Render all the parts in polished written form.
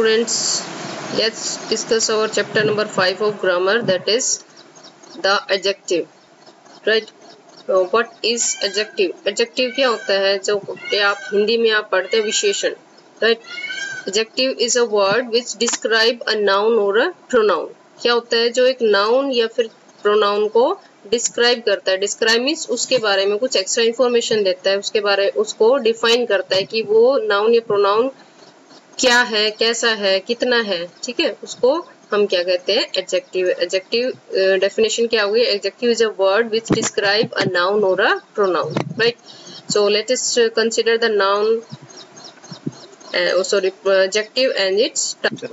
students, let's discuss our chapter number 5 of grammar, that is the adjective. Right? So what is adjective? Adjective क्या होता है जो आप हिंदी में आप पढ़ते हैं विशेषण. Right? Adjective is a word which describe a noun or a pronoun. क्या होता है जो एक noun या फिर pronoun को डिस्क्राइब करता है. डिस्क्राइब मीन्स उसके बारे में कुछ एक्स्ट्रा इन्फॉर्मेशन देता है, उसके बारे उसको डिफाइन करता है कि वो नाउन या प्रोनाउन क्या है, कैसा है, कितना है. ठीक है, उसको हम क्या कहते हैं? एडजेक्टिव. एडजेक्टिव डेफिनेशन क्या होगी? Adjective is a word which describe a noun और a pronoun. Right. So let us consider the noun adjective and its.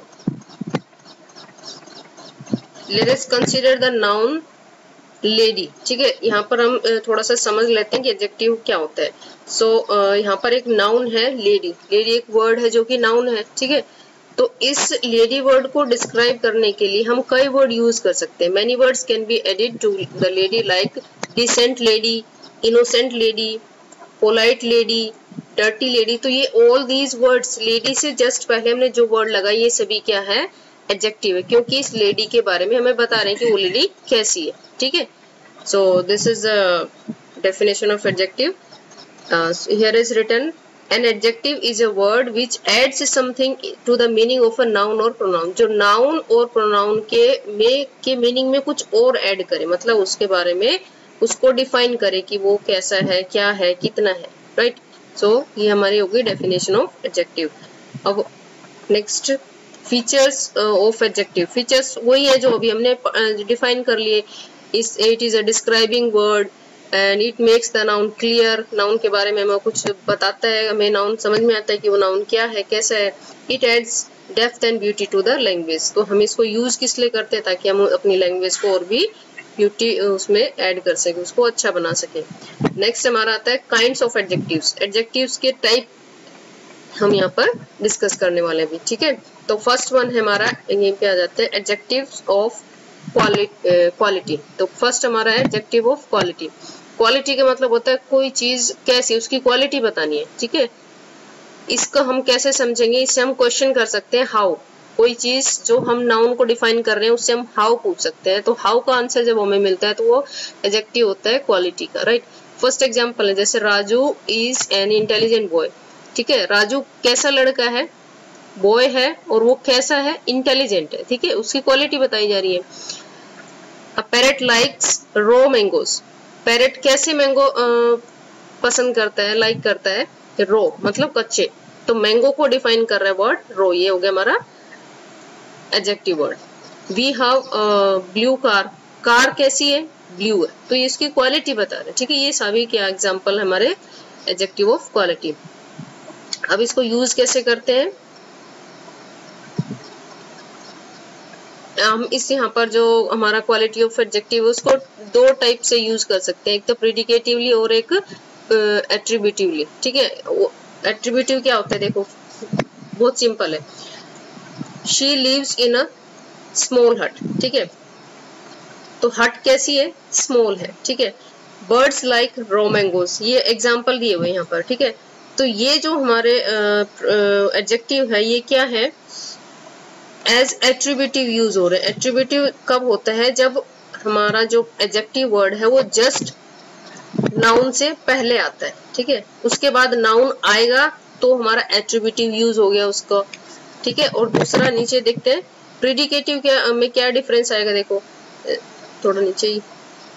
Let us consider the noun lady. ठीक है, यहाँ पर हम थोड़ा सा समझ लेते हैं कि एडजेक्टिव क्या होता है. सो यहाँ पर एक नाउन है लेडी. लेडी एक वर्ड है जो कि नाउन है. ठीक है, तो इस लेडी वर्ड को डिस्क्राइब करने के लिए हम कई वर्ड यूज कर सकते हैं. Many words can be added to the lady like decent lady, innocent lady, polite lady, dirty lady. तो ये ऑल दीज वर्ड्स, लेडी से जस्ट पहले हमने जो वर्ड लगाई ये सभी क्या है? एडजेक्टिव है, क्योंकि इस लेडी के बारे में हमें बता रहे हैं कि वो लेडी कैसी है. ठीक है, so this is a definition of adjective. Here is written, an adjective is a word which adds something to the meaning of a noun or pronoun. जो noun और pronoun के meaning में कुछ और add करे, मतलब उसके बारे में उसको define करे कि वो कैसा है, क्या है, कितना है. right? So ये हमारी होगी definition of adjective. अब next features of adjective. features वही है जो अभी हमने define कर लिए. It is a describing word and it makes the noun clear. Noun के बारे में हमें कुछ बताता है, हमें नाउन समझ में आता है कि वो नाउन क्या है, कैसा है. It adds depth and beauty to the language. तो हम इसको यूज किस लिए करते हैं? ताकि हम अपनी लैंग्वेज को और भी ब्यूटी उसमें ऐड कर सके, उसको अच्छा बना सके. नेक्स्ट हमारा आता है काइंड्स ऑफ एडजेक्टिव्स. एडजेक्टिव्स के टाइप हम यहाँ पर डिस्कस करने वाले भी. ठीक है, तो फर्स्ट वन है हमारा, यहीं पे आ जाते हैं एडजेक्टिव्स ऑफ क्वालिटी. तो फर्स्ट हमारा है एडजेक्टिव ऑफ क्वालिटी. क्वालिटी का मतलब होता है कोई चीज कैसी, उसकी क्वालिटी बतानी है. ठीक है, इसको हम कैसे समझेंगे? इससे हम क्वेश्चन कर सकते हैं हाउ. कोई चीज जो हम नाउन को डिफाइन कर रहे हैं उससे हम हाउ पूछ सकते हैं. तो हाउ का आंसर जब हमें मिलता है तो वो एडजेक्टिव होता है क्वालिटी का. राइट. फर्स्ट एग्जाम्पल है जैसे Raju is an intelligent boy. ठीक है, राजू कैसा लड़का है? बॉय है, और वो कैसा है? इंटेलिजेंट है. ठीक है, उसकी क्वालिटी बताई जा रही है. A parrot likes raw mangoes. Parrot कैसे मैंगो पसंद करता है, लाइक करता है? रो मतलब कच्चे. तो मैंगो को डिफाइन कर रहा है वर्ड रो. ये हो गया हमारा adjective word. We have blue car. Car कैसी है? ब्लू है. तो ये इसकी क्वालिटी बता रहे हैं. ठीक है, ये सभी क्या एग्जांपल हमारे एडजेक्टिव ऑफ क्वालिटी. अब इसको यूज कैसे करते हैं? हम इस यहाँ पर जो हमारा क्वालिटी ऑफ एडजेक्टिव उसको दो टाइप से यूज कर सकते हैं, एक तो प्रेडिकेटिवली और एक एट्रीब्यूटिवली. ठीक है, एट्रीब्यूटिव क्या होता है? देखो बहुत सिंपल है. She lives in a small hut. ठीक है, तो हट कैसी है? स्मॉल है. ठीक है, बर्ड्स लाइक रॉ मैंगोज. ये एग्जाम्पल दिए हुए यहाँ पर. ठीक है, तो ये जो हमारे एडजेक्टिव है ये क्या है? एज एट्रीब्यूटिव यूज हो रहे हैं. एट्रीब्यूटिव कब होता है? जब हमारा जो एडजेक्टिव वर्ड है वो जस्ट नाउन से पहले आता है. ठीक है, उसके बाद नाउन आएगा तो हमारा एट्रीब्यूटिव यूज हो गया उसको. ठीक है, और दूसरा नीचे देखते हैं प्रेडिकेटिव में क्या डिफरेंस आएगा. देखो थोड़ा नीचे ही,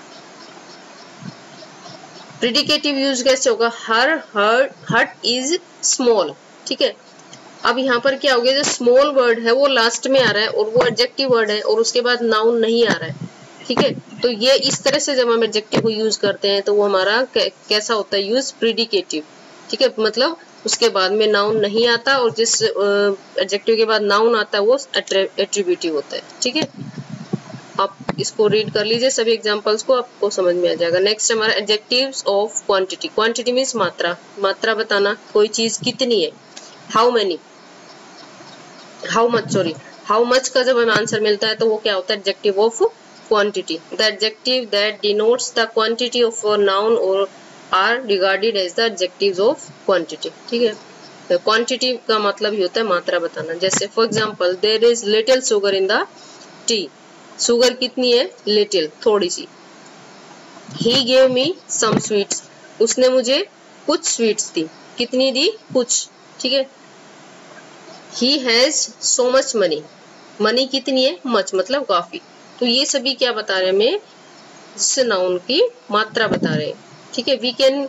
प्रेडिकेटिव यूज कैसे होगा? हर हट इज स्मॉल. ठीक है, अब यहाँ पर क्या हो गया? जो स्मॉल वर्ड है वो लास्ट में आ रहा है और वो एडजेक्टिव वर्ड है और उसके बाद नाउन नहीं आ रहा है. ठीक है, तो ये इस तरह से जब हम एडजेक्टिव को यूज करते हैं तो वो हमारा कैसा होता है? Use predicative. ठीक है, मतलब उसके बाद में नाउन नहीं आता और जिस एडजेक्टिव के बाद नाउन आता है वो एट्रीब्यूटिव होता है. ठीक है, आप इसको रीड कर लीजिए सभी एग्जांपल्स को, आपको समझ में आ जाएगा. नेक्स्ट हमारा adjectives of quantity. Quantity means मात्रा. मात्रा बताना, कोई चीज कितनी है. How many, how much, sorry how much का जब हमें आंसर मिलता है तो वो क्या होता है? Adjective of quantity. The adjective that denotes the quantity of a noun और are regarded as the adjectives of quantity. ठीक है, क्वांटिटी का मतलब ही होता है मात्रा बताना। जैसे for example there is little sugar in the tea, sugar कितनी है, लिटिल, थोड़ी सी। He gave me some sweets, उसने मुझे कुछ स्वीट्स दी, कितनी दी, कुछ, ठीक है। He has so much money, money कितनी है, मच मतलब काफी। तो ये सभी क्या बता रहे हैं हमें, जिससे नाउन की मात्रा बता रहे हैं, ठीक है। We can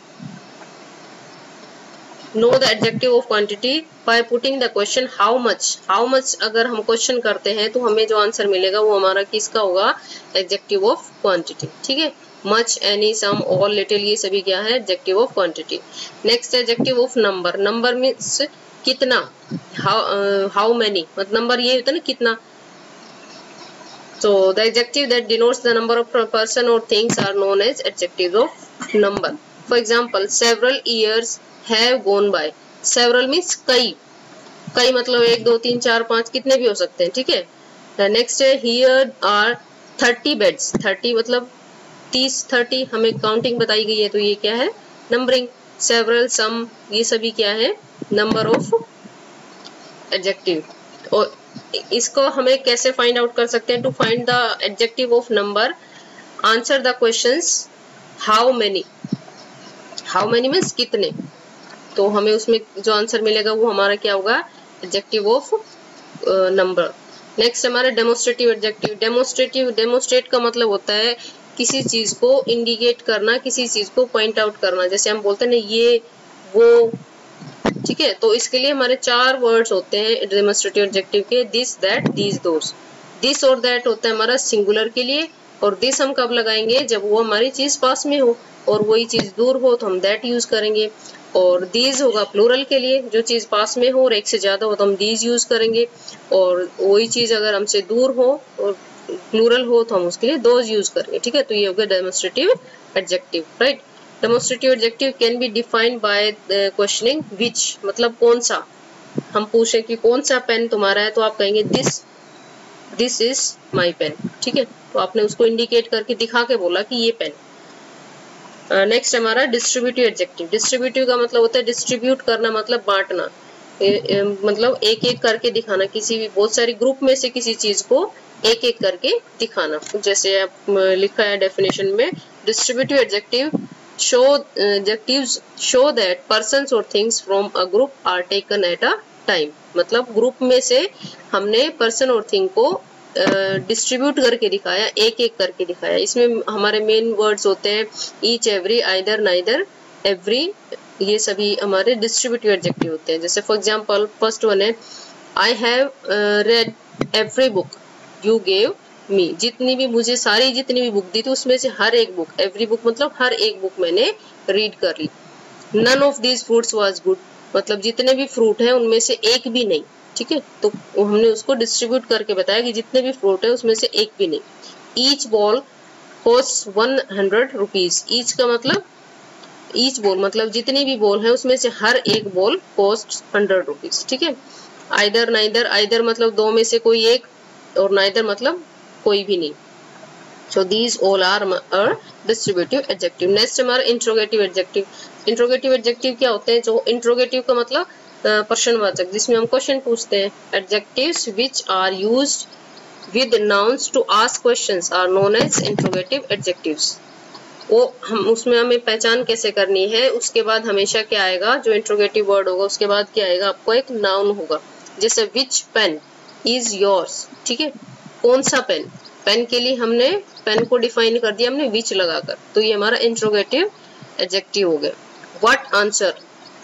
know the adjective of quantity by putting the question how much. How much अगर हम क्वेश्चन करते हैं तो हमें जो आंसर मिलेगा वो हमारा किसका होगा, एडजेक्टिव ऑफ क्वांटिटी, ठीक है। Much, any, some, all, little, ये सभी क्या है, adjective of quantity. Next adjective of number. Number means कितना, हाउ मेनी, मतलब नंबर ये होता है ना, कितना। So the adjective that denotes the number of person or things are known as adjectives of number. For example, several years have gone by. Several means कई, कई मतलब 1 2 3 4 5 कितने भी हो सकते हैं, ठीक है। नेक्स्ट है here are 30 beds. 30 मतलब 30, 30 हमें काउंटिंग बताई गई है, तो ये क्या है, नंबरिंग। सेवरल, सम, ये सभी क्या है, नंबर ऑफ एडजेक्टिव। और इसको हमें कैसे फाइंड आउट कर सकते हैं, to find the adjective of number answer the questions how many. How many means कितने, तो हमें उसमें जो आंसर मिलेगा वो हमारा क्या होगा, एडजेक्टिव ऑफ नंबर। नेक्स्ट हमारा डेमोस्ट्रेटिव एडजेक्टिव। डेमोस्ट्रेट का मतलब होता है किसी चीज को इंडिकेट करना, किसी चीज को पॉइंट आउट करना। जैसे हम बोलते हैं ना ये वो, ठीक है। तो इसके लिए हमारे 4 वर्ड्स होते हैं डेमोस्ट्रेटिव एडजेक्टिव के, this, that, these, those. This और दैट होता है हमारा सिंगुलर के लिए, और दिस हम कब लगाएंगे, जब वो हमारी चीज पास में हो, और वही चीज दूर हो तो हम दैट यूज करेंगे। और दीज होगा प्लूरल के लिए, जो चीज पास में हो और एक से ज्यादा हो तो हम दीज यूज करेंगे। और वही चीज अगर हमसे दूर हो और प्लूरल हो तो हम उसके लिए दोज यूज करेंगे, ठीक है। तो ये हो गया demonstrative adjective, right. Demonstrative adjective can be defined by questioning which, मतलब कौन सा। हम पूछे कि कौन सा पेन तुम्हारा है, तो आप कहेंगे दिस इज माई पेन, ठीक है। तो आपने उसको इंडिकेट करके दिखा के बोला कि ये पेन। नेक्स्ट हमारा डिस्ट्रीब्यूटिव एडजेक्टिव। डिस्ट्रीब्यूटिव का मतलब होता है डिस्ट्रीब्यूट करना, मतलब बांटना, मतलब एक एक करके दिखाना, किसी भी बहुत सारी ग्रुप में से किसी चीज को एक एक करके दिखाना। जैसे आप लिखा है डेफिनेशन में, distributive adjective adjectives show that persons or things from a group are taken at a time। मतलब ग्रुप में से हमने पर्सन और थिंग को डिस्ट्रीब्यूट करके दिखाया, एक एक करके दिखाया। इसमें हमारे मेन वर्ड्स होते हैं each, every, either, neither, every, ये सभी हमारे डिस्ट्रीब्यूटिव एडजेक्टिव होते हैं। जैसे फॉर एग्जांपल फर्स्ट वन है, I have read every book you gave me. जितनी भी मुझे सारी जितनी भी बुक दी थी उसमें से हर एक बुक, एवरी बुक मतलब हर एक बुक मैंने रीड कर ली। None of these fruits was good, मतलब जितने भी फ्रूट हैं उनमें से एक भी नहीं, ठीक है। तो हमने उसको डिस्ट्रीब्यूट करके बताया कि जितने भी फ्रूट है उसमें से एक भी नहीं। Each ball cost 100 rupees. Each का मतलब, ईच बॉल मतलब जितनी भी बॉल है उसमें से हर एक बॉल कॉस्ट 100 रुपीज, ठीक है। आइदर, नाइदर, आइदर मतलब दो में से कोई एक, और नाइदर मतलब कोई भी नहीं। So these all are distributive adjective. Next हमारा इंट्रोगेटिव एडजेक्टिव। इंट्रोगेटिव एडजेक्टिव क्या होते हैं, जो इंट्रोगेटिव का मतलब प्रश्नवाचक, जिसमें हम क्वेश्चन पूछते हैं। Adjectives which are used with nouns to ask questions are known as interrogative adjectives. वो हम उसमें हमें पहचान कैसे करनी है, उसके बाद हमेशा क्या आएगा, जो इंट्रोगेटिव वर्ड होगा उसके बाद क्या आएगा, आपको एक नाउन होगा। जैसे विच पेन इज योर्स, ठीक है, कौन सा पेन। पेन के लिए हमने पेन को डिफाइन कर दिया हमने विच लगाकर, तो ये हमारा इंट्रोगेटिव एडजेक्टिव हो गया। व्हाट आंसर,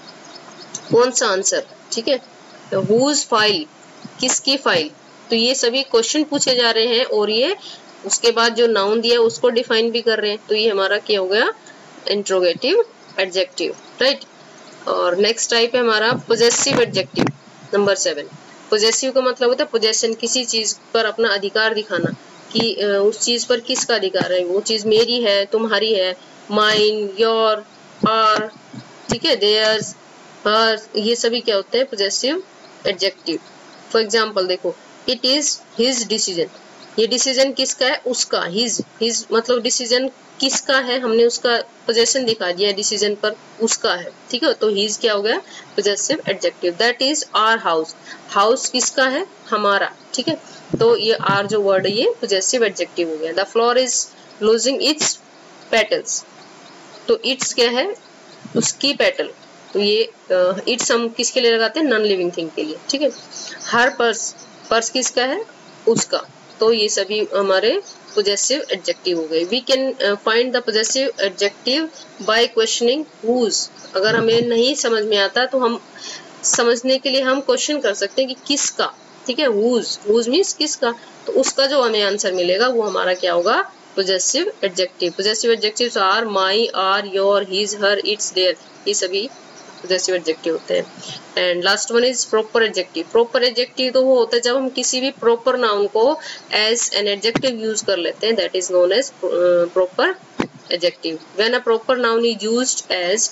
कौन सा आंसर, ठीक है। हुज फाइल, किसकी फाइल। तो ये सभी क्वेश्चन पूछे जा रहे हैं और ये उसके बाद जो नाउन दिया उसको डिफाइन भी कर रहे हैं, तो ये हमारा क्या हो गया, इंट्रोगेटिव एडजेक्टिव, राइट। और नेक्स्ट टाइप है हमारा पोजेसिव एडजेक्टिव, नंबर 7। पोजेसिव का मतलब होता है पोजेशन, किसी चीज पर अपना अधिकार दिखाना, कि उस चीज पर किसका अधिकार है, वो चीज मेरी है, तुम्हारी है, माइन, योर, आर, ठीक है, देयर्स, हर, ये सभी क्या होते हैं पोजेसिव एडजेक्टिव। फॉर एग्जाम्पल देखो, इट इज हिज डिसीजन, ये डिसीजन किसका है, उसका, हिज मतलब डिसीजन किसका है, हमने उसका पोजेशन दिखा दिया डिसीजन पर, उसका है, ठीक है। तो हिज क्या हो गया, possessive adjective. That is our house, house किसका है, हमारा, ठीक है। तो ये आर जो वर्ड है ये पोजेसिव एडजेक्टिव हो गया। The flower is losing its petals, तो इट्स क्या है, उसकी पेटल, तो ये इट्स हम किसके लिए लगाते हैं, नॉन लिविंग थिंग के लिए, ठीक है। हर पर्स, पर्स किसका है, उसका, तो ये सभी हमारे पोजेसिव एडजेक्टिव हो गए। We can find the possessive adjective by questioning whose. अगर हमें नहीं समझ में आता तो हम समझने के लिए हम क्वेश्चन कर सकते हैं कि किसका, ठीक है। हुज मीन्स किसका, तो उसका जो हमें आंसर मिलेगा वो हमारा क्या होगा, possessive adjective. Possessive adjectives are my, our, your, his, her, its, their, ये सभी पोजेसिव एडजेक्टिव होते हैं। And last one is proper adjective. Proper adjective तो वो होता है जब हम किसी भी प्रॉपर नाउन को एज एन एडजेक्टिव यूज कर लेते हैं, that is known as proper adjective. When a proper noun is used as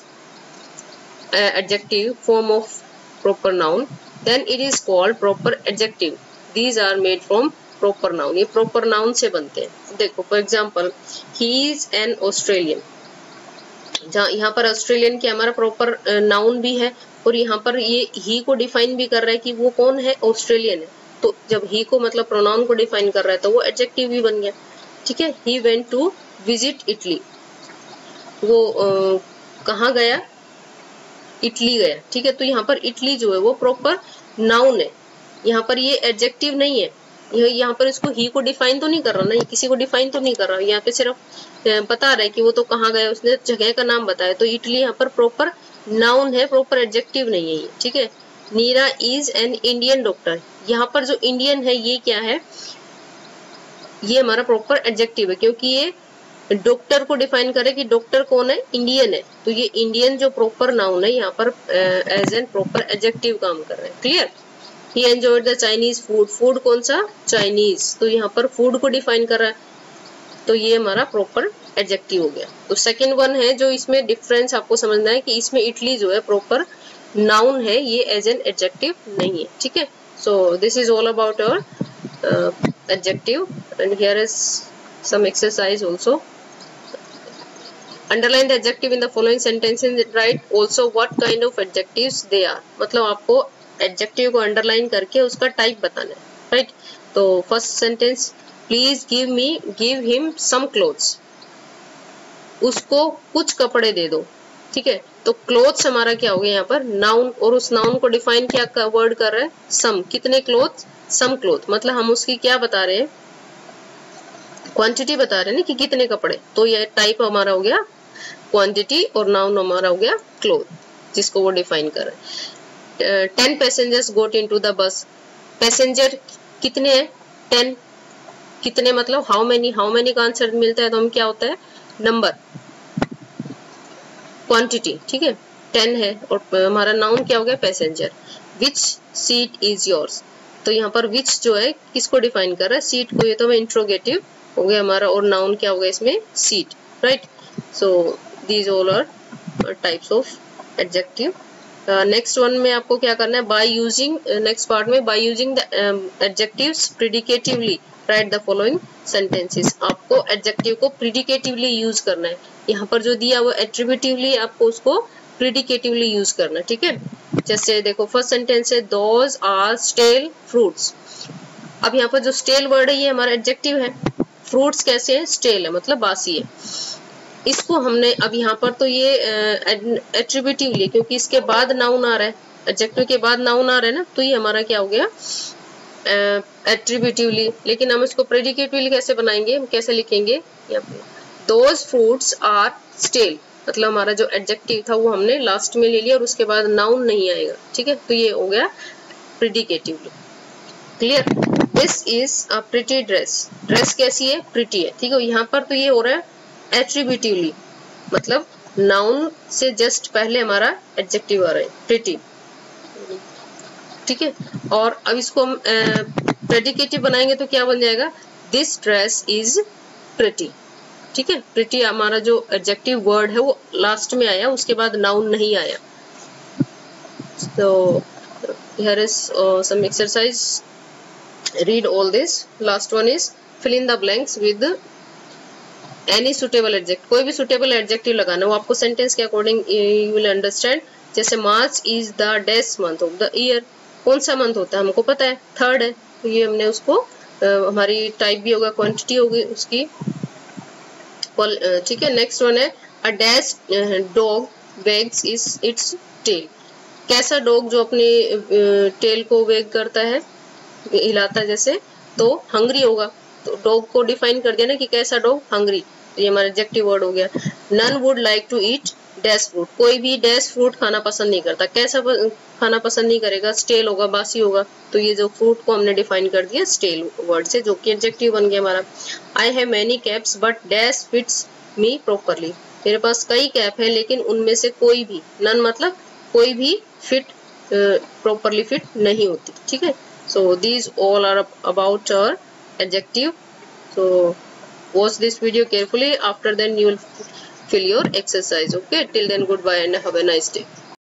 adjective form of proper noun, then it is called proper adjective. These are made from proper noun. ये proper noun से बनते हैं। देखो for example, he is an Australian, जहाँ यहाँ पर Australian क्या हमारा प्रॉपर नाउन भी है, और यहाँ पर ये ही को डिफाइन भी कर रहा है कि वो कौन है, ऑस्ट्रेलियन है। तो जब ही को मतलब प्रोनाउन को डिफाइन कर रहा है तो वो एडजेक्टिव भी बन गया, ठीक है। He went to visit Italy, वो कहाँ गया, इटली गया, ठीक है। तो यहाँ पर इटली जो है वो प्रॉपर नाउन है, यहाँ पर ये एडजेक्टिव नहीं है। यहाँ पर इसको ही को डिफाइन तो नहीं कर रहा ना, किसी को डिफाइन तो नहीं कर रहा, यहाँ पे सिर्फ बता रहा है कि वो तो कहाँ गया, उसने जगह का नाम बताया। तो इटली यहाँ पर प्रॉपर नाउन है, प्रॉपर एडजेक्टिव नहीं है ये, ठीक है। Neera is an Indian doctor, यहाँ पर जो इंडियन है ये क्या है, ये हमारा प्रॉपर एडजेक्टिव है, क्योंकि ये डॉक्टर को डिफाइन करे कि डॉक्टर कौन है, इंडियन है। तो ये इंडियन जो प्रॉपर नाउन है यहाँ पर एज एन प्रॉपर एडजेक्टिव काम कर रहे हैं, clear. He enjoyed the Chinese food, food कौन सा, चाइनीज, तो यहाँ पर फूड को डिफाइन कर रहा है, तो ये हमारा प्रॉपर एडजेक्टिव हो गया। तो सेकेंड वन है जो इसमें डिफरेंस आपको समझना है कि इसमें इटली जो है प्रॉपर नाउन है, ये एज एन एडजेक्टिव नहीं है, ठीक है। So this is all about your adjective and here is some exercise also. Underline the adjective in the following sentences and write also what kind of adjectives they are. मतलब आपको adjective को underline करके उसका type बताना है, right? तो first sentence, please give him some clothes. उसको कुछ कपड़े दे दो, ठीक है। तो clothes हमारा क्या हो गया यहाँ पर, noun, और उस noun को define क्या word कर रहा है, some, कितने clothes, some clothes, मतलब हम उसकी क्या बता रहे हैं, क्वांटिटी बता रहे हैं ना कि कितने कपड़े। तो ये टाइप हमारा हो गया क्वांटिटी और नाउन हमारा हो गया क्लोथ, जिसको वो डिफाइन कर रहे हैं। 10 passengers got into the bus, passenger कितने हैं, 10, कितने मतलब हाउ मेनी का आंसर मिलता है तो हम क्या होता है, नंबर, क्वांटिटी, ठीक है। 10 है और हमारा नाउन क्या हो गया, passenger. Which seat is yours, तो यहाँ पर विच जो है किसको डिफाइन कर रहा है, सीट को, ये तो मैं इंट्रोगेटिव हो गया हमारा, और नाउन क्या हो गया इसमें, seat, right. So these all are types of adjective. Next one में आपको क्या करना है, बाय यूजिंग, नेक्स्ट पार्ट में by using the adjectives predicatively write the following sentences. आपको एडजेक्टिव को प्रिडिकेटिवली यूज करना है, यहाँ पर जो दिया वो एट्रीब्यूटिवली, आपको उसको प्रिडिकेटिवली यूज करना है, ठीक है। जैसे देखो फर्स्ट सेंटेंस है, दोज आर स्टेल फ्रूट्स। अब यहाँ पर जो स्टेल वर्ड है ये हमारा एडजेक्टिव है, फ्रूट्स कैसे है, स्टेल है मतलब बासी है। इसको हमने अब यहाँ पर तो ये एट्रीब्यूटिवली, क्योंकि इसके बाद नाउन आ रहा है, एडजेक्टिव के बाद नाउन आ रहा है ना, तो ये हमारा क्या हो गया, एट्रीब्यूटिवली। लेकिन हम इसको प्रेडिकेटिवली कैसे बनाएंगे, हम कैसे लिखेंगे, यहाँ पे दोज फ्रूट्स आर स्टेल, मतलब हमारा जो एडजेक्टिव था वो हमने लास्ट में ले लिया और उसके बाद नाउन नहीं आएगा, ठीक है। तो ये हो गया predicatively, clear. This is a pretty dress, dress कैसी है, प्रिटी है, ठीक है। यहाँ पर तो ये हो रहा है एट्रीब्यूटिवली, मतलब नाउन से जस्ट पहले हमारा एडजेक्टिव आ रहा है, प्रिटी, ठीक है। और अब इसको हम प्रेडिकेटिव बनाएंगे तो क्या बन जाएगा, दिस ड्रेस इज प्रिटी, ठीक है। प्रिटी हमारा जो एडजेक्टिव वर्ड है वो लास्ट में आया, उसके बाद नाउन नहीं आया। So here is some exercise, read all this. Last one is fill in the blanks with any suitable adjective, कोई भी सुटेबल एडजेक्टिव लगाना, वो आपको सेंटेंस के अकॉर्डिंग यू विल अंडरस्टैंड। जैसे March is the dash month of the year, कौन सा month होता है हमको पता है, थर्ड है, तो ये हमने उसको हमारी टाइप भी होगा, क्वांटिटी होगी उसकी, ठीक है। नेक्स्ट वन है a dash dog wags its tail, कैसा डॉग जो अपनी टेल को वेग करता है, हिलाता है जैसे, तो हंग्री होगा। तो डॉग को डिफाइन कर दिया ना कि कैसा डॉग, हंग्री, ये हमारा एडजेक्टिव वर्ड हो गया। None would like to eat dash fruit, कोई भी डैश फ्रूट खाना पसंद नहीं करता, कैसा खाना पसंद नहीं करेगा, स्टेल होगा, बासी होगा। तो ये जो फ्रूट को हमने डिफाइन कर दिया स्टेल वर्ड से, जो कि एडजेक्टिव बन गया हमारा। I have many caps but dash fits me properly, मेरे पास कई कैप है लेकिन उनमें से कोई भी, नन मतलब कोई भी फिट प्रॉपरली फिट नहीं होती, ठीक है। So these all are about our adjective. So watch this video carefully. After then you will fill your exercise. Okay. Till then, goodbye and have a nice day.